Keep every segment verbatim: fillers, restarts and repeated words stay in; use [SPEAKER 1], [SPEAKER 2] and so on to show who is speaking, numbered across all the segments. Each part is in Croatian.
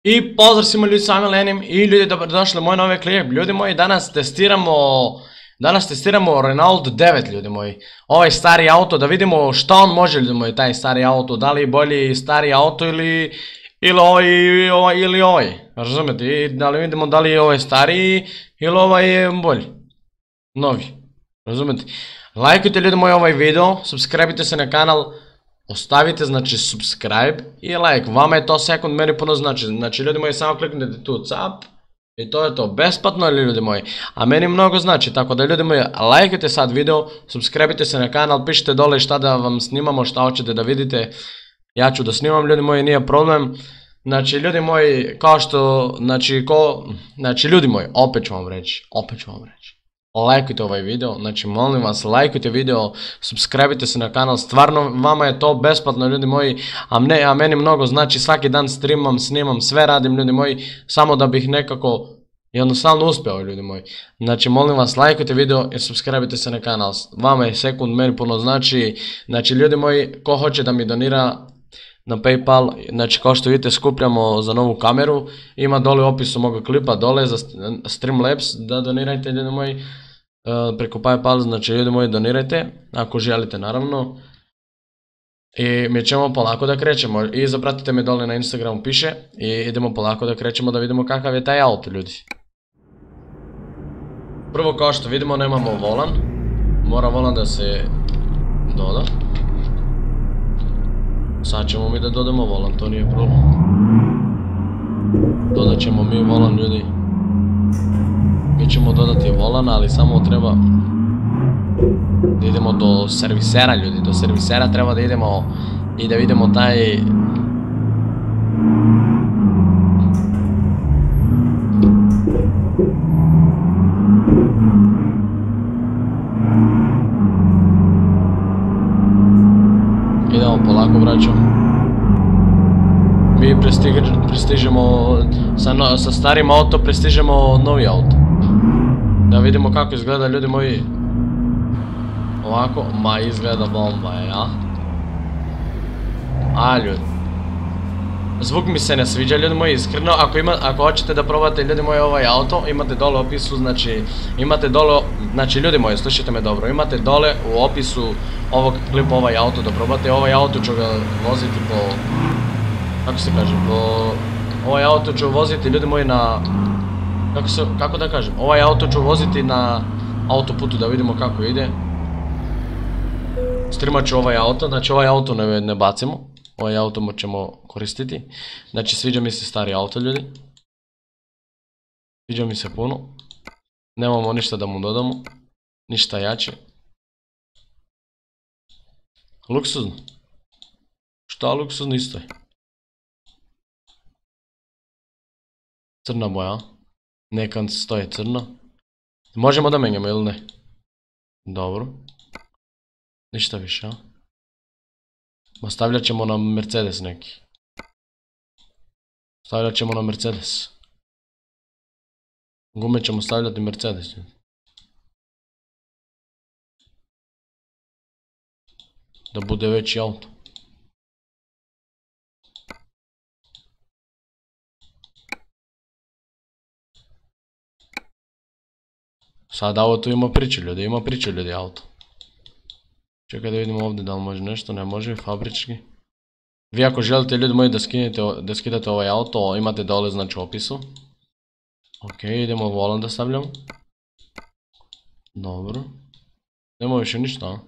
[SPEAKER 1] I pozdrav svima ljudi, s vama Lenim i ljudi, dobrodošli u moj novi klip. Ljudi moji, danas testiramo Danas testiramo Renault devet, ljudi moji. Ovaj stari auto, da vidimo šta on može, ljudi moji, taj stari auto. Da li je bolji stari auto ili Ili ovaj, ovaj, ili ovaj. Razumete? I da li vidimo da li je ovaj stariji ili ovaj je bolji. Novi. Razumete? Lajkujte ljudi moji ovaj video, subscribe-ite se na kanal. Ostavite znači subscribe i like, vama je to sekund, meni puno znači, znači ljudi moji samo kliknite tu cap i to je to, besplatno ili ljudi moji, a meni mnogo znači, tako da ljudi moji lajkujte sad video, subscribe-ite se na kanal, pišite dole šta da vam snimamo, šta hoćete da vidite, ja ću da snimam ljudi moji, nije problem, znači ljudi moji, kao što, znači ko, znači ljudi moji, opet ću vam reći, opet ću vam reći. Lajkujte ovaj video, znači molim vas, lajkujte video, subscribe-ite se na kanal, stvarno vama je to besplatno ljudi moji, a, mne, a meni mnogo znači, svaki dan streamam, snimam, sve radim ljudi moji, samo da bih nekako jednostavno uspeo ljudi moji. Znači molim vas, lajkujte video i subscribe-ite se na kanal, vama je sekund, meni puno znači, znači ljudi moji, ko hoće da mi donira na PayPal, znači kao što vidite skupljamo za novu kameru, ima dole u opisu moga klipa, dole za Streamlabs, da donirajte ljudi moji, preko PayPal, znači ljudi moji donirajte, ako želite naravno. I mi ćemo polako da krećemo, i zapratite me dole na Instagramu piše, i idemo polako da krećemo da vidimo kakav je taj auto ljudi. Prvo kao što vidimo nemamo volan, mora volan da se doda. Sad ćemo mi da dodamo volan, to nije problem. Dodat ćemo mi volan ljudi. Mi ćemo dodati volan, ali samo treba da idemo do servisera ljudi. Do servisera treba da idemo i da vidimo taj... Idemo polako braćo. Mi prestižemo sa starim auto, prestižemo novi auto. Da vidimo kako izgleda ljudi moji. Ovako, ma izgleda bomba je, a? A ljudi. Zvuk mi se ne sviđa ljudi moji, iskreno, ako hoćete da probate ljudi moji ovaj auto, imate dole u opisu, znači, imate dole, znači ljudi moji, slušajte me dobro, imate dole u opisu ovog klipa ovaj auto da probate, ovaj auto ću ga voziti po, kako se kaže, po, ovaj auto ću voziti ljudi moji na, kako se, kako da kažem, ovaj auto ću voziti na autoputu da vidimo kako ide. Streamat ću ovaj auto, znači ovaj auto ne, ne bacimo. Ovaj auto ćemo koristiti. Znači sviđa mi se stari auto ljudi. Sviđa mi se puno. Nemamo ništa da mu dodamo. Ništa jače. Luksuzno. Šta luksuzno isto je. Crna boja. Nekad stoje crno. Možemo da menjamo ili ne? Dobro. Ništa više, a? Stavljat ćemo na Mercedes neki. Stavljat ćemo na Mercedes. Gume ćemo stavljati Mercedes. Da bude veći auto. Sad auto ima priču ljudi, ima priču ljudi auto. Čekaj da vidimo ovdje da li može nešto, ne može, fabrički. Vi ako želite ljudi moji da skinete, da skidate ovaj auto, imate dole znači u opisu. Ok, idemo volan da stavljamo. Dobro. Nemo više ništa, a?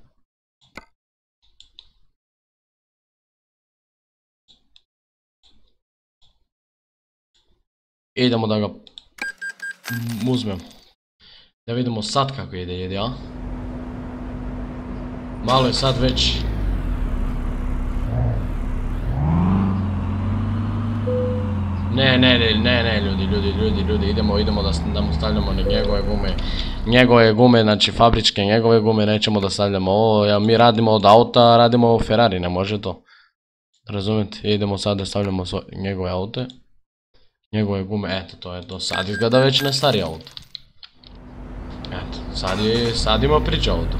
[SPEAKER 1] Idemo da ga uzmem. Da vidimo sad kako ide, jedi, a? Malo je sad već. Ne, ne, ne, ne, ne, ljudi, ljudi, ljudi, ljudi, idemo, idemo da mu stavljamo njegove gume. Njegove gume, znači fabričke njegove gume, nećemo da stavljamo ovo, mi radimo od auta, radimo Ferrari, ne može to. Razumijete, idemo sad da stavljamo njegove aute. Njegove gume, eto, to je to, sad izgleda već na stari auto. Eto, sad je, sad ima priča auto.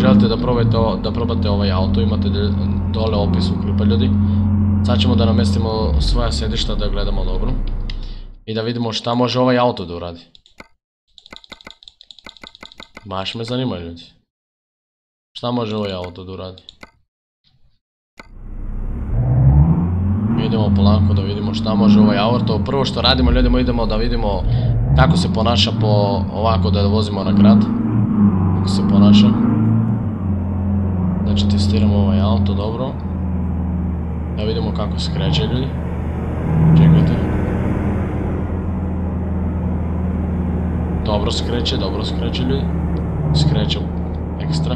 [SPEAKER 1] želite da probate, da probate ovaj auto, imate dole opis u klipa ljudi. Sad ćemo da namestimo svoja sedišta da gledamo dobro. I da vidimo šta može ovaj auto da uradi. Baš me zanima ljudi. Šta može ovaj auto da uradi? Idemo polako da vidimo šta može ovaj auto. Prvo što radimo ljudima, idemo da vidimo kako se ponaša po ovako da vozimo na grad. Kako se ponaša. Znači testiramo ovaj auto dobro. Da vidimo kako se kreće ljudi. Čekajte. Dobro se kreće, dobro se kreće ljudi. Skreće ekstra.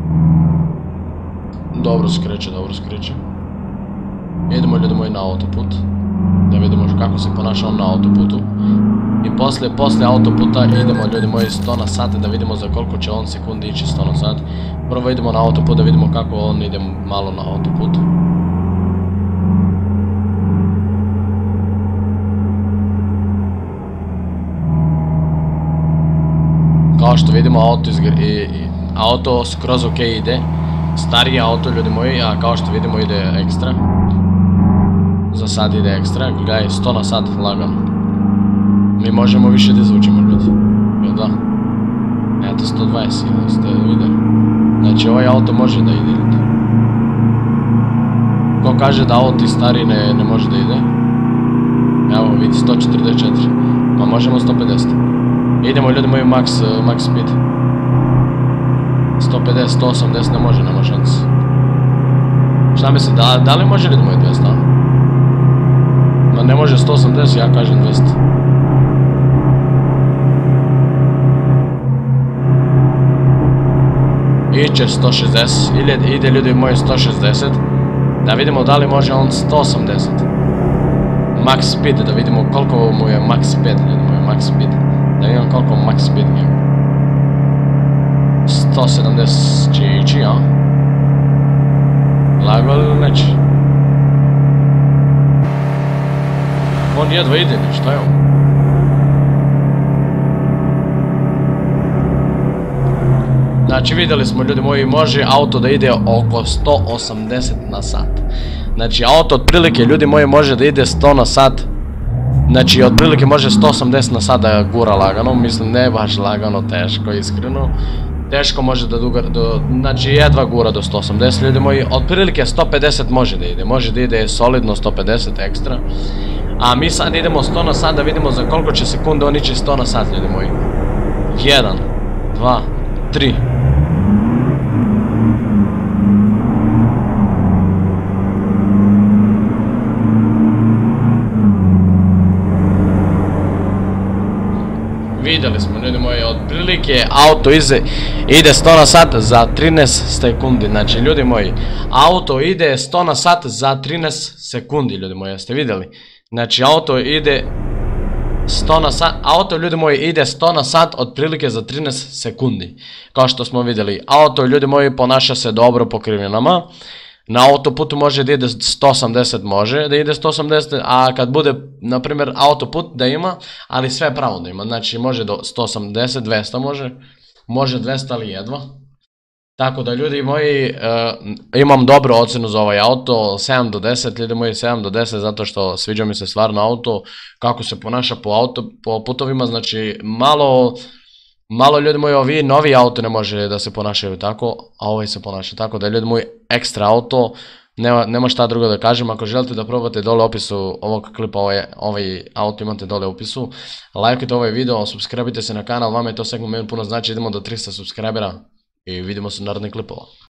[SPEAKER 1] Dobro se kreće, dobro se kreće. Idemo ljudi moji na autoput. Da vidimo kako se ponaša on na autoputu. I poslije, poslije autoputa idemo ljudi moji sto na sat da vidimo za koliko će on sekundi ići sto na sat. Prvo idemo na autoput da vidimo kako on ide malo na autoput. Kao što vidimo auto, auto skroz ok ide. Stariji auto ljudi moji, a kao što vidimo ide ekstra. Za sad ide ekstra, gledaj sto na sat lagano. Mi možemo više da izvučimo ljudi. Jel da? Eto sto dvadeset ste vidjeli. Znači ovaj auto može da ide ljudi. Ko kaže da auto stari ne, ne može da ide? Evo vidi sto četrdeset četiri. Ma možemo sto pedeset. Idemo ljudi moji max, max speed. sto pedeset, sto osamdeset ne može, nema šanse. Šta misli, da, da li može ljudi moji dvesta? Ma ne može sto osamdeset, ja kažem dvesta. Iće sto šezdeset, ide ljudi moji sto šezdeset. Da vidimo da li može on sto osamdeset. Max speed, da vidimo koliko mu je max speed, ljudi moji, max speed. Da vidimo koliko max speed ima. sto sedamdeset će ići, a? Lago ili neće? On jedva ide, šta je on? Znači vidjeli smo ljudi moji, može auto da ide oko sto osamdeset na sat. Znači auto otprilike ljudi moji može da ide sto na sat. Znači otprilike može sto osamdeset na sat da gura lagano, mislim ne baš lagano, teško iskreno. Teško može da duga, do, znači jedva gura do sto osamdeset ljudi moji, otprilike sto pedeset može da ide, može da ide solidno sto pedeset ekstra. A mi sad idemo sto na sat da vidimo za koliko će sekunde on ići sto na sat ljudi moji. jedan, dva, tri. Vidjeli smo ljudi moji, otprilike auto ide sto na sat za trinaest sekundi, znači ljudi moji, auto ide sto na sat za trinaest sekundi ljudi moji, jeste vidjeli? Znači auto ide sto na sat, auto ljudi moji ide sto na sat otprilike za trinaest sekundi, kao što smo vidjeli, auto ljudi moji ponaša se dobro po krivinama. Na autoputu može da ide sto osamdeset, može da ide sto osamdeset, a kad bude, na primjer, autoput da ima, ali sve pravo da ima, znači može do sto osamdeset, dvesta može, može dvesta ali jedva. Tako da ljudi moji, imam dobru ocenu za ovaj auto, sedam do deset, ljudi moji sedam do deset, zato što sviđa mi se stvarno auto, kako se ponaša po, auto, po putovima, znači malo... Malo ljudi moji, ovi novi auto ne može da se ponašaju tako, a ovaj se ponaša tako, da je ljudi moji ekstra auto, nema, nema šta drugo da kažem. Ako želite da probate dole u opisu ovog klipa, ovaj, ovaj auto imate dole u opisu, lajkajte ovaj video, subscribeite se na kanal, vama je to segment meni puno znači, idemo do trista subscribera i vidimo se u narednih klipova.